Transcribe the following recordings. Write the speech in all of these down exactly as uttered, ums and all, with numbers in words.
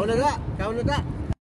na da. Ikaw na da.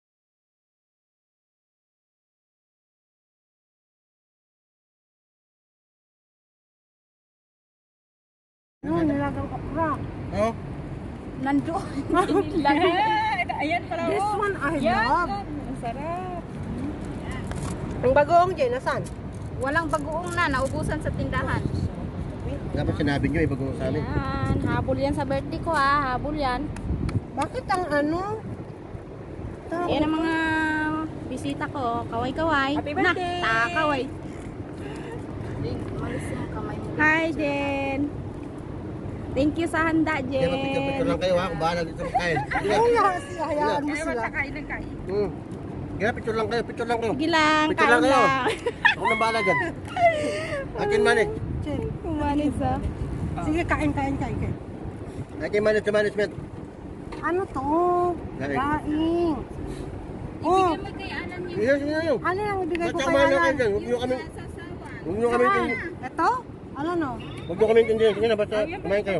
No, nilagang okra. Oh. Nando. Ayan pala. This one I Yan. love. Ang sarap. Ang bagoong dyan, nasan? Walang bagoong na, naubusan sa tindahan. Dapat sinabi nyo, iba ko sa amin. Yan, habol yan sa birthday ko ha, habol yan. Bakit ang ano? Tao. Yan ang mga bisita ko, kaway-kaway. Happy birthday! Na, takaway. Malis yung kamay mo. Hi, Jen. Thank you sa handa, Kaya Jen. mapicture-picture lang kayo ha, kung bahala dito kain. Sige Oo na. nga, siya, hayaan mo sila. Hmm. Kaya picture lang kayo, picture lang kayo. Sige lang, Picture kain lang kayo. lang. Ako nang bahala dyan. Akin manik. Chen. Kumanis ah. Sige, kain, kain, kain, kain. Akin manik sa management. Ano to? Daing. Daing. Oh, Ibigay mo kay Alan yung Sige, sige lang. ano yung ibigay ko Basta kay kumain na kayo Alan? dyan. Huwag nyo kami, sasawan. huwag nyo kami intindihan. Ito? Ano no? Huwag nyo kami intindihan. Sige na, basta kumain kayo.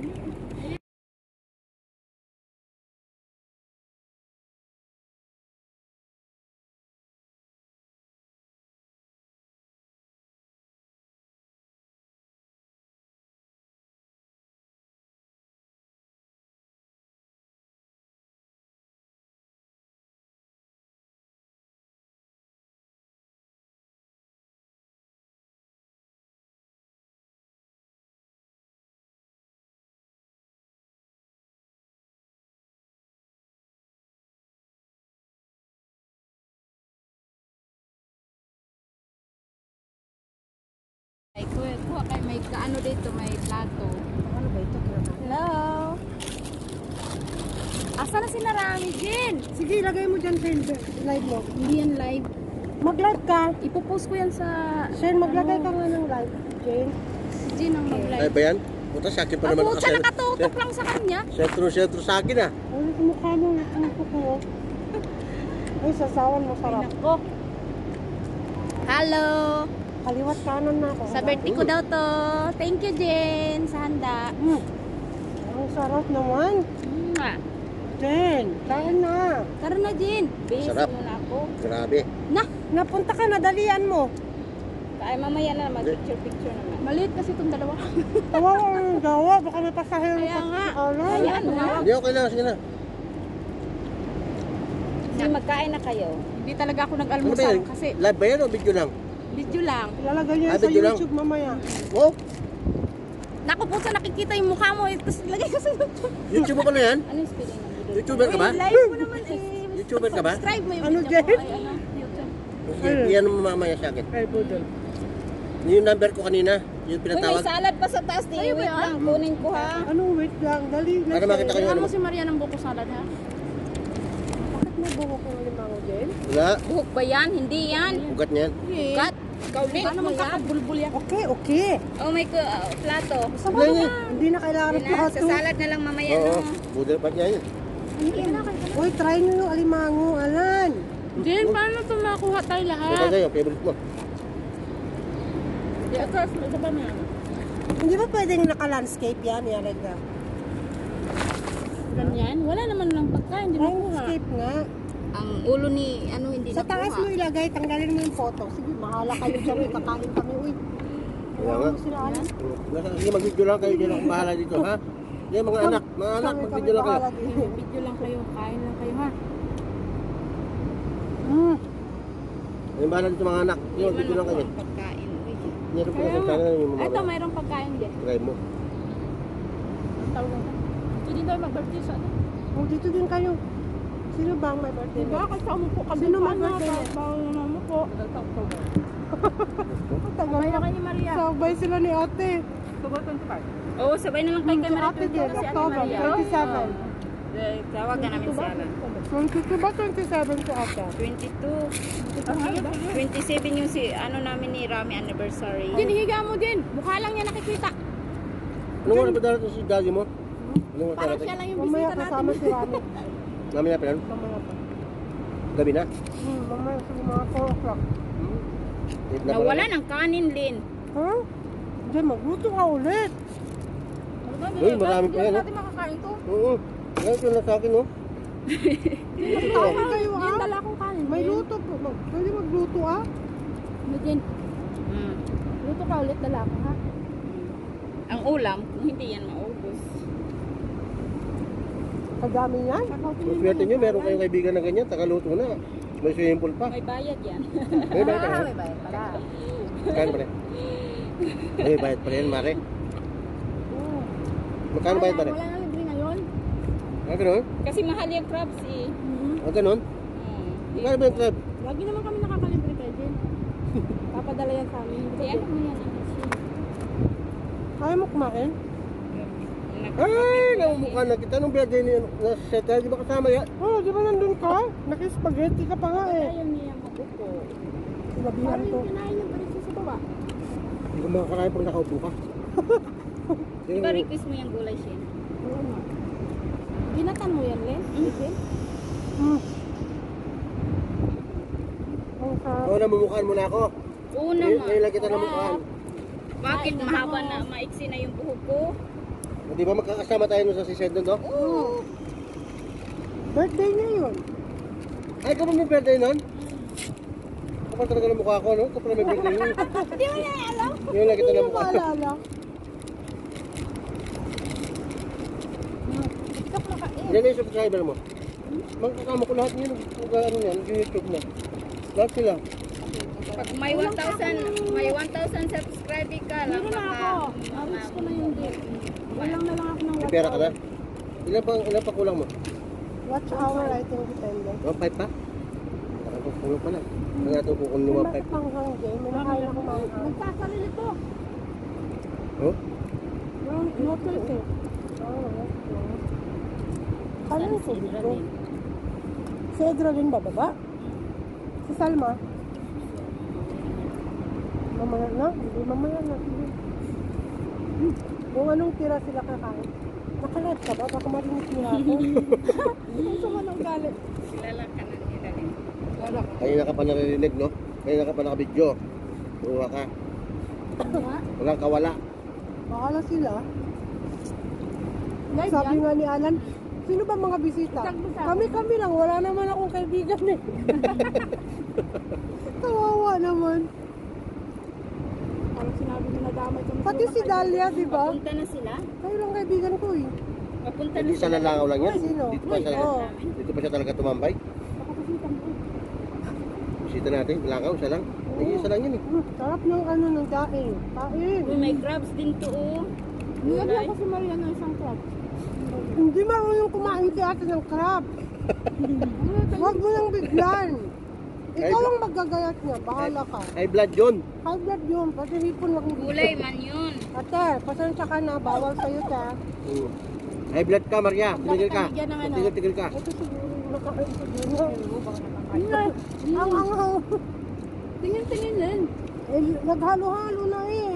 Ay, kuha, kuha kay may kaano dito, may plato. Ano ba ito? Hello? Asa na si Narami, Jen? Sige, ilagay mo dyan sa live mo. Hindi yan live. Mag-live ka. Ipopost ko yan sa... Shane, maglagay ka nga ng live. Jane. Si Jen ang Ay mag-live. ba yan? Puta, sa akin pa naman. Ako, siya nakatutok lang sa kanya. Sentro, sentro sa akin ah. Ano yung mukha mo? Ano ko? Ay, sasawan mo sarap. Nako. Hello. Kaliwat kanan na ako. Sa birthday ko daw to. Thank you, Jen, sa handa. Hmm. Ang sarap naman. Mwah. Jen, kain na. Tara na, Jen. Busy Sarap. muna ako. Grabe. Na, Napunta ka na, dalian mo. kaya mamaya na mag-picture-picture naman. Maliit kasi itong dalawa. Tawawa ang gawa, baka may pasahero Kaya pa. nga. Ano? Ayan na. Hindi, okay lang. Sige na. Sige, magkain na kayo. Hindi talaga ako Ano ba nag-almusal yan? kasi Live ba yan o video lang? video lang. Ilalagay niya Ah, sa video lang. YouTube mamaya. Oh, Naku po sa nakikita yung mukha mo, eh, tapos lagay ko sa YouTube. YouTube mo pala yan? Ano yung spelling ng video? YouTuber ka ba? Uy, live mo naman eh. YouTuber ka ba? Subscribe mo yung Ano, video Jen? ko. Ay, ano, YouTube. Sige, Iyan mo mamaya sa akin. Ay, budol. Yung number ko kanina, yung Uy, may pinatawag. salad pa sa taas. Di, Ano wait lang. Kunin ko ha. Anong wait lang? Dali. Para makita ko yung Tingnan ano. mo si Maria ng buko salad ha. Bakit may buhok yung limango, Jen? Wala, Buhok ba yan? Hindi yan. ugat niyan. Kat. Ikaw din. Paano magkakabulbul yan? Okay, okay. Oh, may ku- uh, plato. Sama Wala na. niya. Hindi na kailangan ng Yun na, plato. sa salad na lang mamaya Oo, no. budel pa niya yun. Uy, try nyo yung alimango, Alan. Jen, paano ito makuha tayo Ito lahat? sa'yo, favorite mo. Di, of course, ito ba na? Hindi ba pwedeng naka-landscape yan? Yan, like that. Ganyan? Wala naman lang pagkain. Hindi makuha. Landscape nga. Ang ulo ni, ano, hindi Sa taas mo ilagay, tanggalin mo yung photo. Sige, bahala kayo dyan. Uy, kakain kami. Uy, Wala nga. mo sila, Alan. Nasa, sige, mag-video lang kayo dyan akong bahala dito, ha? Sige, mga anak, mga anak, Kami, mag-video kami lang kayo. bahala din. Video lang kayo, kain lang kayo ha. Hmm. Yung bahala dito mga anak. Sige, mag-video lang kayo. Pagkain. Uy. Meron po kasi sana yung mga Ito, mayroong pagkain din. try mo. Ang tawag ko. Hindi tayo mag-birthday sa ano. Oh, dito din kayo. Sino ba ang may birthday? Diba? Kasama po kami. Sino may birthday niya? Bawal na mo po. Sabay Sabay na kayo ni Maria. Sabay sila ni ate. Oo, sabay na lang kayo kay Si Maria. ate din, Si Ate October, Maria. twenty-seven. Eh, Tawagan namin si Alan. twenty-two ba? twenty-seven si ate. twenty-two. twenty-seven yung si, ano namin ni Rami anniversary. Hinihiga mo din. Mukha lang niya nakikita. Anong oras ba darating si daddy mo? Anong oras Parang darating? siya lang yung Mamaya bisita kasama natin. si Rami. Mamaya pa yan? Mamaya pa. Gabi na? Hmm, mamaya sa mga four o'clock. Late na pala. Nawala ng kanin, Lin. Huh? Diyan, magluto ka ulit. Uy, marami pa yan, Hindi oh. natin makakain to. Oo. Ngayon ito lang sa akin, oh. Kain kayo Jen, ah. dala akong kanin. May Jen. luto po. Mag- Pwede magluto ah. Ano, Jen? Mm. Luto ka ulit, dala ako, ha? Ang ulam, kung hindi yan maubos. Kadami yan. Ang swerte nyo, meron kayong kaibigan na ganyan, tagaluto na. May swimming pool pa. May bayad yan. May bayad pa yan. may bayad pala. Magkano pa rin? May bayad pa rin, Mare. Magkano bayad pa rin? Wala na libre ngayon. Ah, ganun? Kasi mahal yung crabs eh. Ah, ganun? Mm. Magkano ba yung club? Lagi naman kami nakakalibre kay Jen. Papadala yan sa amin. Kaya ano mo yan? Ano siya? Kaya mo kumain? Ay, namumukha na kita nung birthday niyo. Nasa set, di ba kasama yan? Oh, di ba nandun ka? Naki-spaghetti ka pa nga eh. Ayaw niya mabuko. Sinabihan Parang ko. yung kinain niya pa rin siya sa baba. Hindi ko makakarain pag nakaupo ka. Di ba request mo yung gulay siya? Oo nga. Ginatan mo yan, Len? Jen? Hmm. Ang sarap. Oo, namumukhaan mo na ako. Oo Ngayon naman. ngayon lang kita namumukhaan. Bakit mahaba na, maiksi na yung buhok ko? Di ba magkakasama tayo nun sa sisend nun, no? Oo. Birthday niya yun. Ay, ka ba may birthday nun? Kapal talaga ng mukha ko, no? Kapal may birthday nun. Hindi mo niya alam. Ngayon lang kita Hindi mo namukhaan. maalala. TikTok na ka eh. Yan na yung subscriber mo. Magkakama ko lahat yun. Kung ano yan, YouTube na. Lahat sila. Pag may one thousand, may one thousand subscriber ka lang. Meron na ako. Aris ko na yung Jen. Walang na lang ako ng May watch pera ka na? hour. Ilan pa, ilan pa kulang mo? Watch hour, I think, depende. one five pa? Nakakapulong pala. Ang nga ito kukunin yung May one five. makapanghang game. May nakain ako manghang. Nagsasarili to. Oh? Yung noodles eh. Oh, okay. Kala yung tubig ko. Si Edra din bababa? Si Salma? Mamaya na? Hindi mamaya na. Sige. Hmm. Kung anong tira sila kakain. Nakalive ka ba? Baka marinig niya ako. Kung saan ang galit. Kilala ka na nila rin. Wala ka. Kanina ka pa naririnig, no? Kanina ka pa nakabidyo. Tuwa ka. Ano nga? Walang kawala. Bakala sila. Live Sabi yan? nga ni Alan, sino ba mga bisita? Isang bisita. Kami-kami lang. Wala naman akong kaibigan eh. Kawawa naman. Parang sinabi mo na damay kami. Pati si Dahlia, di ba? Papunta na sila? Kayo lang kaibigan ko eh. Papunta na Hindi sa sila. lalangaw lang yan. Ay, sino? Dito pa siya, Oo. dito pa siya talaga tumambay. Nakakasitan ko. Bisita natin, langaw, siya lang. Ay, isa lang yun eh. Hmm, sarap ng ano ng daing. Kain. Uy, may crabs din to oh. Nilagyan ko si Maria ng isang crab. Hindi marunong kumain si ate ng crab. Huwag mo nang bigyan. Ikaw ang magagayat niya. Bahala ka. Ay, blood yun. High blood yun. Pati hipon lang dito. Gulay man yun. Ate, pasensya ka na. Bawal sa'yo ta. Hmm. Ay, blood ka, Maria. Tigil ka. Bigyan ng ano? Tigil, tigil ka. Ito siguro yung nakain sa gino. Ang anghang. Tingin-tingin din. Eh, naghalo-halo na eh.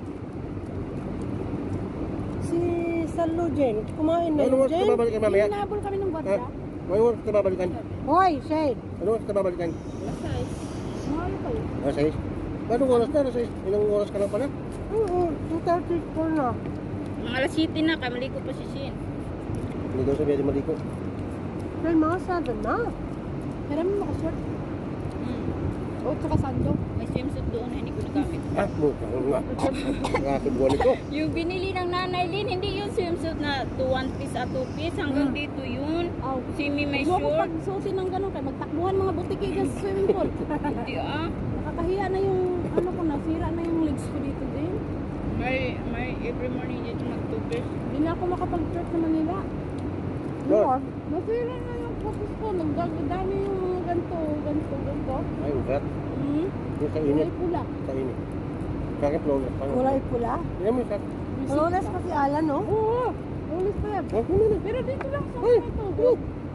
Si Salo Jen. Kumain na Ano yun, oras ka Jen. babalikan mamaya? Hinabol kami ng Ha? gwarda. Ano oras ka babalikan? Hoy, Shade. Ano oras ka babalikan? Lasay. Mahal kayo. Alas sais. Paano oras na? Alas sais. Ilang oras ka lang pala? Oo, two thirty-four na. Mga alas siyete na, kamali ko pa si Shin. Hindi daw sabi, mali ko. May mga seven na. Meron mo makasword. Hmm. O, tsaka sando. May swimsuit doon na hindi ko nagamit. Ah, mukha nga. Nakasubuan ito. Yung binili ng nanay Lin, hindi yung swimsuit na to one piece at two piece. Hanggang Hmm. dito yun. Aw. Simi may Huwag mo short. pagsuotin ng gano'n kaya magtakbuhan mga butiki dyan sa swimming pool. Hindi ah. Nakakahiya na yung, ano ko, nasira na yung legs ko dito din. May, may every morning dito mag-two-piece. Hindi na ako makapag-trek sa Manila. Lord. Nasira na yung focus ko. Nagdami yung mga ganito, ganito, ganito. Ay, ugat. Hmm? Yung sa Kulay init. pula. Sa init. Sa akin, flawless. Kulay pula. Yan mo, sa... Flawless pa si Alan, no? Oo, ulis pa yan. Oh, ano na? Pero dito lang sa Ay, ito.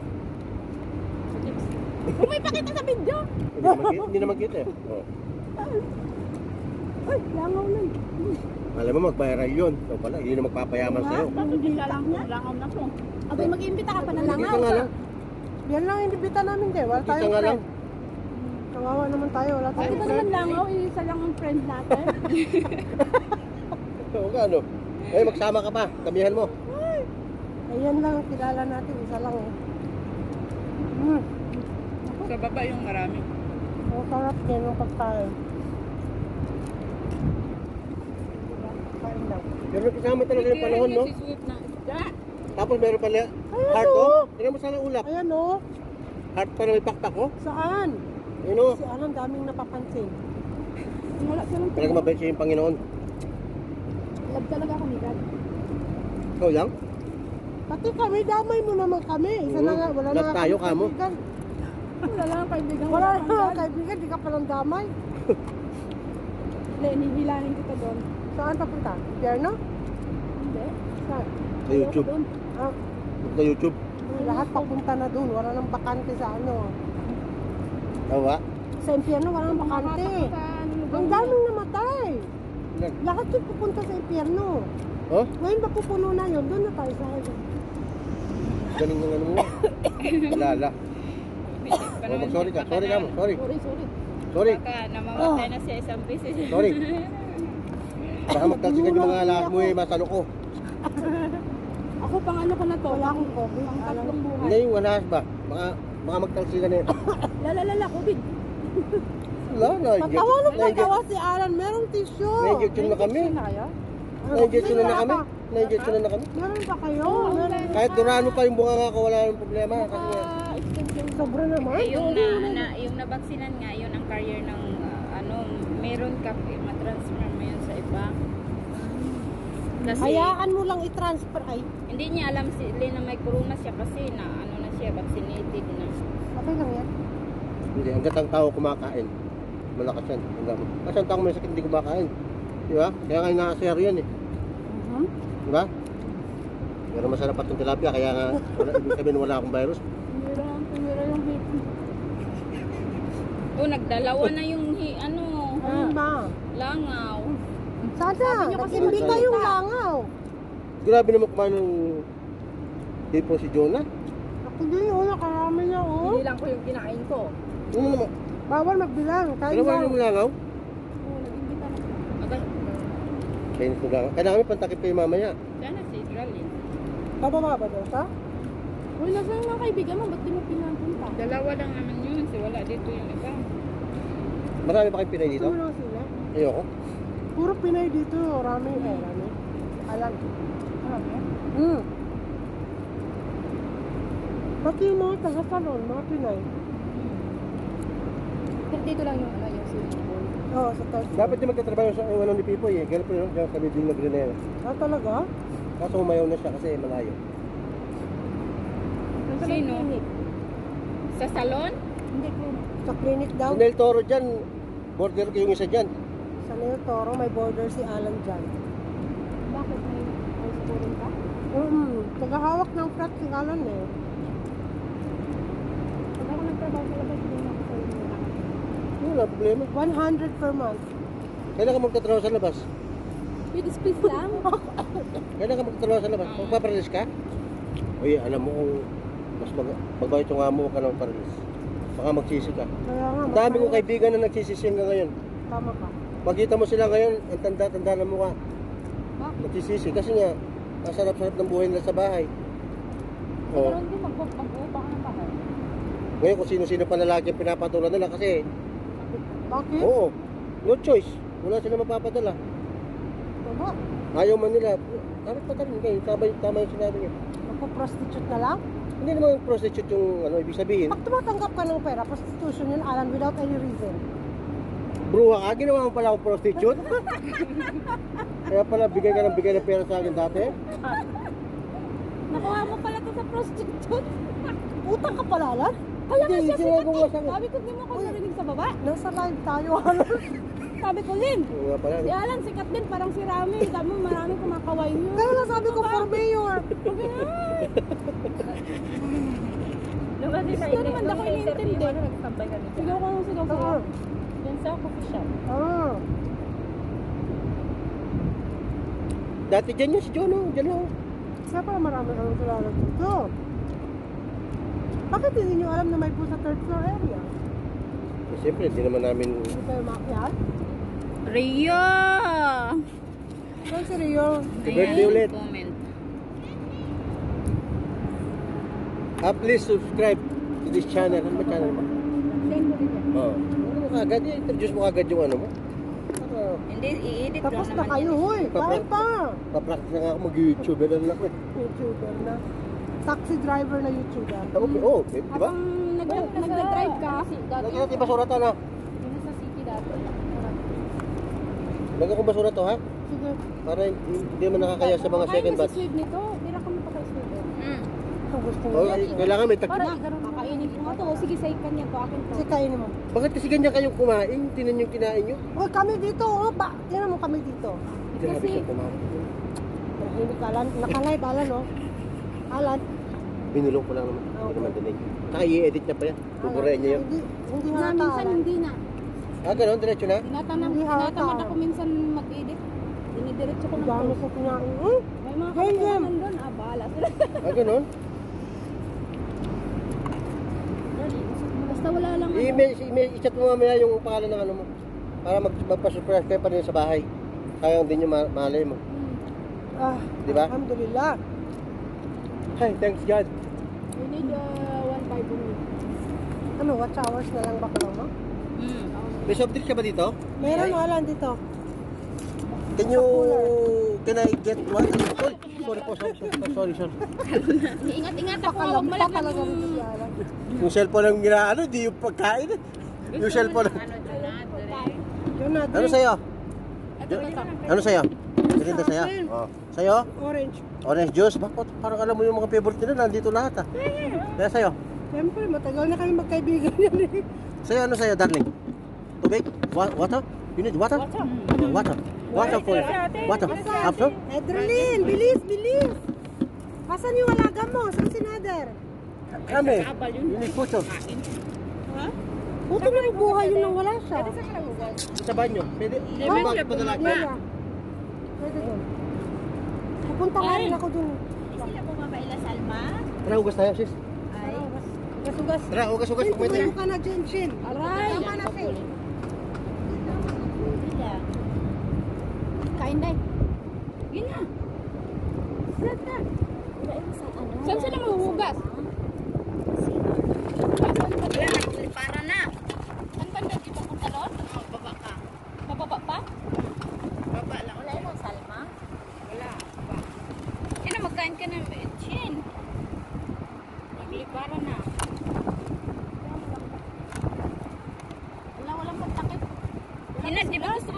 Kung may pakita sa video. Hindi naman kita, hindi naman kita eh. Oh. Ay, langaw lang. Alam mo, mag-viral yun. Ikaw pala, hindi na magpapayaman sa'yo. Bakit hindi lang langaw na po? Abay, mag-iimbita ka pa ng langaw. Kita nga lang. Yan lang yung inibita namin, de. Wala Kita tayong nga lang. friend. Kawawa naman tayo. Wala Bakit tayong ba friend. naman langaw? Isa lang ang friend natin. Oo nga, ano? Ay, magsama ka pa. Kamihan mo. Ayan lang ang kilala natin. Isa lang eh. Sa baba yung marami. Ang sarap din ng pagkain. Kain lang. Pero kasama talaga yung panahon, no? Si sweet na isda. Tapos meron pala Ayan, heart, oh. oh. Tignan mo sana ulap. Ayan o. Heart pa na may pakpak, oh. Saan? Yun, oh. Si Alan daming napapansin. Wala silang Talaga mabait siya yung Panginoon. love talaga kami, God. Ikaw lang? Pati kami, damay mo naman kami. Isa na nga, wala na Love nga tayo, kami kamo. kaibigan. Wala lang ang kaibigan. Wala na kang nga God. kaibigan, di ka palang damay. Hindi, inihilahin kita doon. Saan papunta? Pierno? Hindi. Saan? Sa YouTube. Doon. Ah, Sa YouTube. lahat papunta na dun. Wala nang bakante sa ano. Tawa. Sa impyerno, wala nang bakante. Sa ano lugar Ang mo. daming namatay. Ilan? Lahat yung pupunta sa impyerno. Oh? Ngayon ba pupuno na yun? Doon na tayo sa heaven. Galing ng ano mo. Lala. Pa Oh, naman sorry siya, ka. Sorry ka mo. Sorry. Sorry, sorry. Sorry. Baka namamatay na siya isang beses. Sorry. Baka magtalsikan yung mga lahat mo eh. Masalo ko. Ako pang ano ko na to. Wala akong COVID. Pang Alam tatlong mo. buhay. Hindi, wala ba? Baka, baka magtalsikan na yun. Lalalala, COVID. Wala na. Patawa nung patawa si Alan. Merong tissue. Na-injection na kami. Na kaya? Na-injection na na kami. Na-injection na na kami. Meron pa kayo? Meron. Kahit durano pa yung bunga nga ko, wala nang problema. Kasi nga, Ah, extension. Sobra naman. Eh, yung na, na yung nabaksinan nga yun ang carrier ng ah, ano, meron ka matransfer mo yun sa iba. Kasi Hayaan mo lang i-transfer. Ay, hindi niya alam si Lee na may corona siya kasi na ano na siya vaccinated na. okay lang yan. hindi, hanggat ang tao kumakain. Malakas yan. Hanggang. Kasi ang tao may sakit hindi kumakain. Di ba? Kaya nga naka-share yan eh. Mhm. Di ba? Pero masarap at yung tilapia, kaya nga, wala, ibig sabihin wala akong virus. Tumira lang, tumira yung hip. Oh, nagdalawa na yung hi, ano, Ayun ba? langaw. Sana, niyo kasi nag-imbi magsalita. kayong langaw. Grabe naman kumain ng tipo si Jonah. Ako din yun, nakarami niya oh. lang ko yung kinain ko. Ano naman? Bawal magbilang, kain Dalawa lang. yung langaw? Oo, nag-imbita na sila. Agad. Kaya nito langaw. Kaya namin pantakip kayo mamaya. Sana si Dralin. Bababa ba daw sa? Uy, nasa yung mga kaibigan mo? Ba't di mo pinapunta? Dalawa lang naman yun, kasi wala dito yung iba. Marami pa kayong Pinay dito? Gusto mo lang sila? Ayoko. Puro Pinay dito, rami eh, rami. Alam. Marami. Hmm. Pati yung mga taga-salon, mga Pinay. Dito lang yung ano, yung swimming pool. Oo, sa third floor. Dapat di magtatrabaho sa ano ni Pipoy eh. Girlfriend, no? Kaya kami din nag-renero. Ah, talaga? Kaso umayaw na siya kasi malayo. Nasa Sino? clinic. Sa salon? Hindi ko. Sa clinic daw. Si Nel Toro dyan, border ko yung isa dyan. Sa Neo Toro, may border si Alan dyan. Bakit may may student ka? Mm, tagahawak ng flat si Alan eh. Pag ako nagtrabaho sa labas, hindi na ako sa inyo. Wala problema. one hundred per month. Kailan ka magtatrabaho sa labas? With space lang? Kailan ka magtatrabaho sa labas? Magpaparelis ka? Uy, alam mo kung mas mag magbayot yung amo ka ng parelis. Baka magsisi ka. Kaya nga, Ang dami kong mas- kaibigan na nagsisisi hanggang ngayon. Tama ka. Makita mo sila ngayon, ang tanda-tanda na mukha. Bakit? Nagsisisi kasi nga, masarap-sarap ng buhay nila sa bahay. Oo. Pero hindi mag- mag-uupa ka ng bahay. Ngayon kung sino-sino pa lalaki ang pinapatulan nila kasi, Bakit? oo, no choice. Wala sila mapapadala. Tama. Ayaw man nila. Dapat pa rin kayo. Tama, tama yung sinabi niya. Magpo-prostitute na lang? Hindi naman prostitute yung ano, ibig sabihin. Pag tumatanggap ka ng pera, prostitution yun, Alan, without any reason. Bruha ka, ginawa mo pala akong prostitute. Kaya pala bigay ka ng bigay ng pera sa akin dati. Nakuha mo pala to sa prostitute. Utang ka pala, Alan? Kaya nga Hindi, siya sinabi sikat ko eh. sa akin. Sabi ko, di mo ako narinig sa baba. Nasa live tayo, Alan. Sabi ko, Lin. Oo nga pala. Si Alan, sikat din. Parang si Rami. Sabi mo, maraming kumakaway yun. Kaya nga sabi ko for mayor. Lumasi sa Gusto naman ako iniintindi. Nagsambay kami dyan. Sigaw ko ng sigaw Oo. sa'yo. Yan sa coffee shop. Ah. Dati dyan yun si John, oh. Dyan lang. Kaya pala marami kang kilala dito. Bakit hindi nyo alam na may pool sa third floor area? Eh, Siyempre, hindi naman namin... Hindi kayo makyat? Rio! Saan si Rio? Happy birthday ulit. Comment. Ah, please subscribe to this channel. Ano ba channel mo? Send mo rin yan. Oo. Ano mo kagad, i-introduce mo kagad yung ano mo. Para Hindi, i-edit ko Tapos na naman kayo, yan. hoy. Kain pa. pa-practice na nga ako mag-YouTube. Ano lang ako. YouTuber na. Taxi driver na YouTuber. Okay, oh, di ba? Habang nag- nagda-drive ka, Lagyan natin basura to, no? yun na sa city dati. Lagyan kong basura to, ha? Sige. Para hindi man nakakaya sa mga second Kakain batch. na si Sweet nito. Tira kami pa kay Sweet. Mm. Ang gusto mo. Oh, kailangan may tag... Para, kakainin ko nga to. Sige, say kanya to. Akin to. Kasi kainin mo. Bakit kasi ganyan kayong kumain? Tinan yung kinain nyo? Hoy, kami dito. Oh, ba? Tingnan mo kami dito. Grabe Kasi- siya kumain. Hindi ka alam. Nakalay ba alam, no? Alan. Binulong ko lang naman. Hindi naman dinig. Saka i-edit niya pa yan. Buburayan niya yun. Hindi, hindi Na, halata, minsan Alan. hindi na. Ah, ganun? Diretso na? Tinatanam, Hindi halata. tinatamad ako minsan mag-edit. Dinidiretso ko Ang ng dami post. ko kinain. Hmm? May mga Game, game. kapatid doon. Ah, bahala sila. Ah, ganun? Basta wala lang. ano. I-email, i-email, i-chat mo mamaya yung pangalan ng ano mo. Para mag magpa-surprise kayo pa rin sa bahay. Kayang din yung ma malay mo. Hmm. Ah, Di ba? Alhamdulillah. Hi, thanks God. We need uh, one five only. Ano, watch hours na lang ba ka no? Mm. May soft drink ka ba dito? Meron, Ay. Alan, dito. Can you, can I get one? Oh, sorry po, sorry, sorry, sorry, sorry. Ingat-ingat ako. Huwag Pakalampa malaglag talaga yung... nito si Alan. Yung cellphone ang ginaano, di yung pagkain. eh. Yung cellphone. Ano dyan na, dire. Yun na, Ano drink. sa'yo? Ito, ito. Ano sa'yo? Merinda sa'yo? Oh. Sa'yo? Orange. Orange juice? Bakit? Parang alam mo yung mga favorite nila, nandito lahat ah. Kaya sa'yo? Siyempre, matagal na kami magkaibigan yan eh. Sa'yo, ano sa'yo, darling? Tubig? Wa- water? You need water? Oh, water. Water for you. Water. After? Edrelyn, bilis, bilis. Asan yung alaga mo? Saan si Nader? Kami. You need photo. Buto na yung buhay yun nang wala siya. Sa banyo. Pwede. Hindi Sa man bag- siya padala- bumaba. Pwede. Pwede doon. Pupunta nga rin ako doon. Sila bumaba ila Salma? Tara, hugas tayo, sis. Ay. Gasugas. Tara, hugas, hugas. Ay, Kumain tayo. tumayo ka na, Jen Shin. Aray. Tama na, Shin. Sila. Kain day. Yun na. Saan sila mahuhugas? Wala, para na. Saan banda? Di ba punta doon? Oh, baba ka. Bababa pa? Baba lang. Wala na, Salma? Wala. Baba. Sino, magkain ka na, Chin. Maglipara na. Wala, walang pagtakip. Sino, di ba gusto